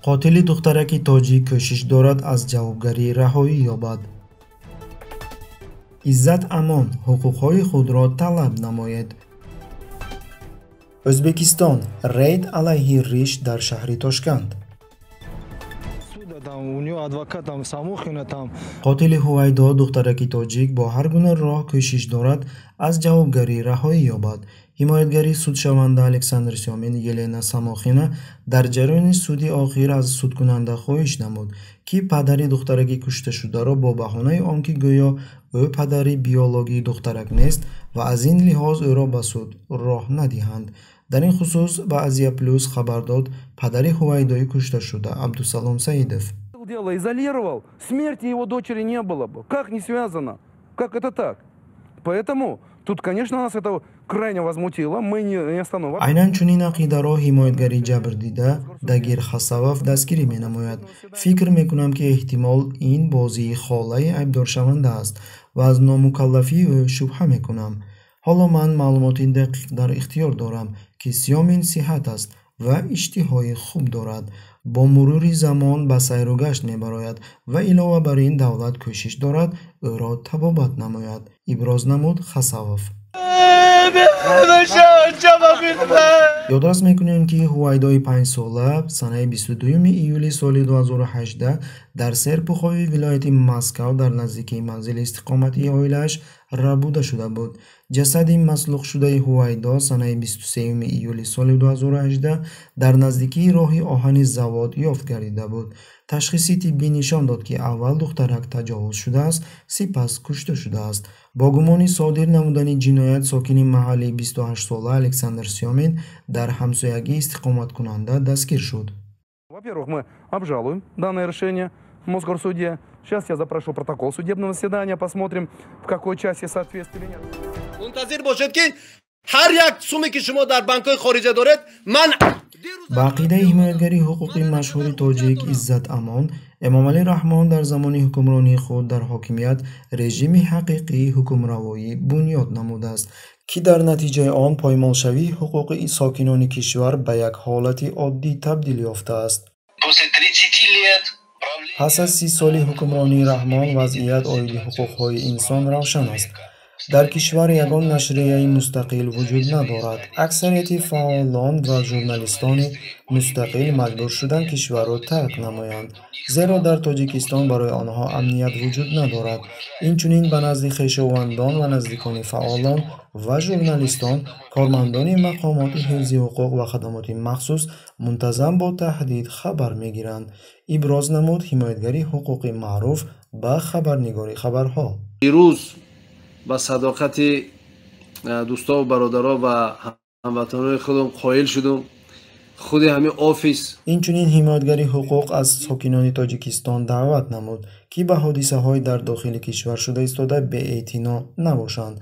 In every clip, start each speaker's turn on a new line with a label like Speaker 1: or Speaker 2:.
Speaker 1: قاتل دخترک تاجیک کوشش دارد از جوابگری رهایی یابد. عزت امان حقوقهای خود را طلب نماید. ازبکستان رید علیه ریش در شهر تاشکند. قاتل هویدا دخترک تاجیک با هر گونه راه کوشش دارد از جوابگری رهایی یابد. حمایتگری سودشونده الکساندر سیامین یلنا ساموخینا در جریان سودی آخر از سودکننده خواهش نمود که پدر دخترک کشته شده را با بهانه آنکه گویا او پدر بیولوژی دخترک نیست و از این لحاظ او را به سود راه ندهند. در این خصوص به آزیا پلوس خبر داد پدر هویدای کشته شده عبدالسلام سعیدов.
Speaker 2: Дело изолировал, смерти его дочери не было бы. Как не связано? Как это так? Поэтому тут, конечно, нас это крайне возмутило. Мы не остановились.
Speaker 1: عیناً چنین عقیده را حمایتگری جبر دیده دگیر خساوف دستگیری می نماید. فکر می کنم که احتمال این بازی خاله عیبدار شونده است و از نامکلفی او شبهه می کنم. حالا من معلومات دقیق در اختیار دارم که سیامین صحت است و اشتهای خوب دارد. با مرور زمان به سیر و گشت می براید و علاوه بر این دولت کوشش دارد او را طبابت نماید. ابراز نمود خساوف. یادداشت میکنیم که هویدای 5 ساله سنه 22 ایولی سال 2018 در سرپوخوی ولایت مسکو در نزدیکی منزل استقامتی عائله‌اش ربوده شده بود. جسد مسلوق شده هویدا سنه 23 ایولی سال 2018 در نزدیکی راه آهن زواد یافت گردیده بود. تشخیص طبی نشان داد که اول دخترک تجاوز شده است، سپس کشته شده است. با گمان صادر نمودن جنایت ساکن محلی 28 ساله الکساندر سیامین در همسایگی استقامت کننده دستگیر شد.
Speaker 2: Во-первых, мы обжалуем данное решение в Мосгорсуде. Сейчас я запрошу протокол судебного заседания, посмотрим, в какой части соответствует или нет.
Speaker 3: منتظر باشد که هر یک سومی که شما در بانک‌های خارجه دارید من
Speaker 1: با عقیده حمایتگری حقوقی مشهور تاجیک عزت امان امامعلی رحمان در زمان حکمرانی خود در حاکمیت رژیم حقیقی حکمروایی بنیاد نموده است که در نتیجه آن پایمالشوی حقوق ساکنان کشور به یک حالت عادی تبدیل یافته است. پس از 30 سال حکمرانی رحمان وضعیت عاید حقوق‌های انسان روشن است. در کشور یگان نشریه مستقل وجود ندارد. اکثریت فعالان و ژورنالیستان مستقل مجبور شدند کشور را ترک نمایند، زیرا در تاجیکستان برای آنها امنیت وجود ندارد. اینچنین به نزد خویشاوندان و نزدیکان فعالان و ژورنالیستان کارمندان مقامات حفظ حقوق و خدمات مخصوص منتظم با تهدید خبر میگیرند. ابراز نمود حمایتگری حقوقی معروف به خبرنگاری خبرها.
Speaker 3: دیروز با صداقت دوستا و برادرها و هموطنان خودم قائل شدم خود همین آفیس.
Speaker 1: اینچنین حمایتگری حقوق از ساکنان تاجیکستان دعوت نمود که به حادثه های در داخل کشور شده ایستاده بی‌اعتنا نباشند.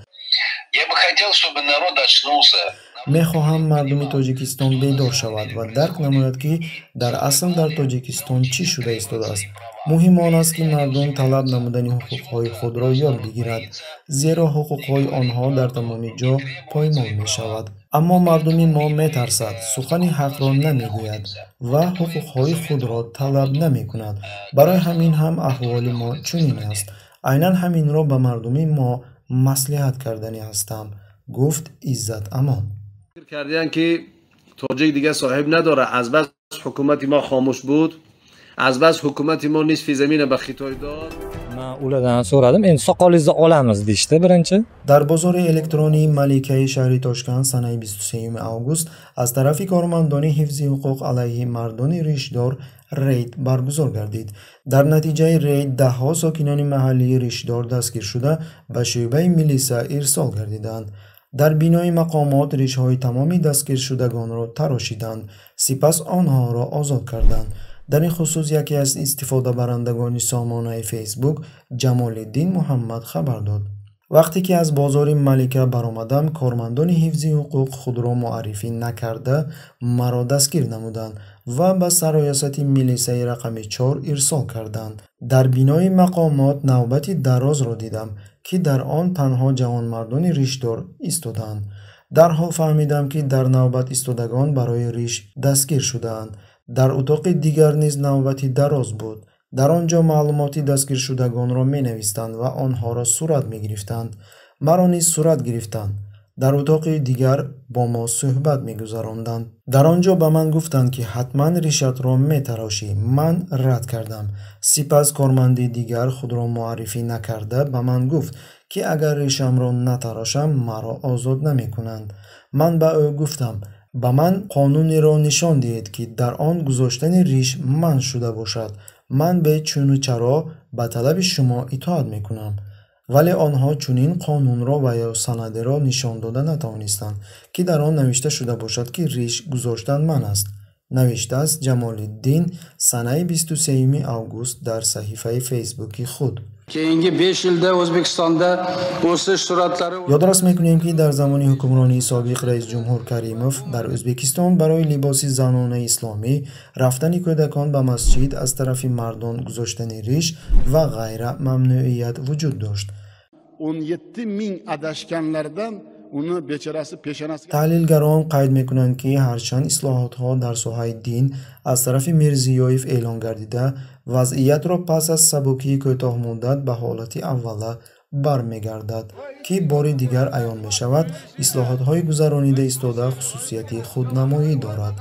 Speaker 1: میخواهم مردم تاجیکستان بیدار شود و درک نماید که در اصل در تاجیکستان چی شده ایستاده است. مهم آن است که مردم طلب نمودن حقوقهای خود را یاد بگیرد، زیرا حقوقهای آنها در تمام جا پایمال می شود. اما مردم ما می ترسد، سخن حق را نمی گوید و حقوقهای خود را طلب نمی کند. برای همین هم احوال ما چنین است. عیناً همین را به مردم ما مصلحت کردنی هستم، گفت عزت امان.
Speaker 3: فکر کردن که تاجیک دیگه صاحب نداره، از بس حکومت ما خاموش بود، از بس حکومت ما نصف زمین به خیتای داد.
Speaker 4: من ulardan so'radim, endi soqolingizni olamiz deyishdi birinchi.
Speaker 1: در بازار الکترونی ملیکه شهر تاشکند سنه 23 آگوست از طرف کارمندان حفظ حقوق علیه مردان ریشدار رید برگزار گردید. در نتیجه رید ده ها ساکنان محلی ریشدار دستگیر شده به شعبه میلیسا ارسال گردیدند. در بینای مقامات ریش‌های تمامی دستگیر شدگان را تراشیدند، سپس آنها را آزاد کردند. در این خصوص یکی از استفاده برندگان سامانه فیسبوک جمال الدین محمد خبر داد. وقتی که از بازار ملیکه برآمدم کارمندان حفظ حقوق خود را معرفی نکرده مرا دستگیر نمودند و به سرایست میلیسه رقم 4 ارسال کردند. در بینای مقامات نوبتی دراز را دیدم که در آن تنها جوانمردان ریشدار ایستادند. درحال فهمیدم که در نوبت ایستادگان برای ریش دستگیر شدند. дар утоқи дигар низ навбати дароз буд. дар он ҷо маълумоти дастгиршудагонро менавистанд ва онҳоро сурат мегирифтанд. маро низ сурат гирифтанд. дар утоқи дигар бо мо суҳбат мегузаронданд. дар он ҷо ба ман гуфтанд ки ҳатман ришатро метарошӣ. ман рад кардам. сипас корманди дигар худро муаррифӣ накарда ба ман гуфт ки агар ришамро натарошам маро озод намекунанд. ман ба ӯ гуфтам ба ман қонунеро нишон диҳед ки дар он гузоштани риш манъ шуда бошад. ман бе чуну чаро ба талаби шумо итоат мекунам. вале онҳо чунин қонунро ва ё санадеро нишон дода натавонистанд ки дар он навишта шуда бошад ки риш гузоштан ман аст. навиштааст Ҷамолиддин санаи 23 август дар саҳифаи фейсбуки худ.
Speaker 5: Keyingi 5 yilda O'zbekistonda o'sish sur'atlari
Speaker 1: ёдрас мекунем ки дар замони ҳукмронии собиқ раис ҷумҳур Каримов дар O'zbekiston барои либоси занонаи исломӣ, рафтани кӯдакон ба масҷид аз тарафи мардон гузоштани риш ва ғайра мамнуият вуҷуд дошт.
Speaker 6: 17 ming adashganlardan uni bechorasi peshonasiga
Speaker 1: таҳлилгарон қайд мекунанд ки ҳарчанд ислоҳотҳо дар соҳаи дин аз тарафи Мирзиёев эълон гардида, вазъиятро пас аз сабукии кӯтоҳмуддат ба ҳолати аввала бармегардад ки бори дигар аён мешавад ислоҳотҳои гузаронида истода хусусияти худнамоӣ дорад.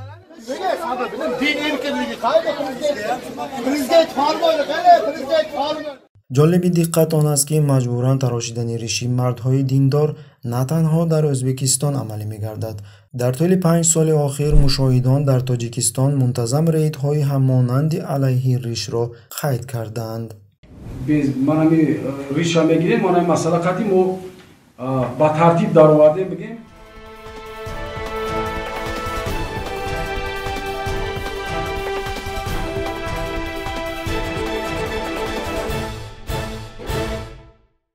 Speaker 1: ҷолиби диққат он аст ки маҷбуран тарошидани риши мардҳои диндор на танҳо дар O'zbekiston амалӣ мегардад. дар тӯли 5 соли охир мушоҳидон дар Тоҷикистон мунтазам рейдҳои ҳаммонанди алайҳи ришро қайд кардаанд.
Speaker 7: Biz mana rişa megirem, mana masala qati mo ba tartib dar ovardem bigem.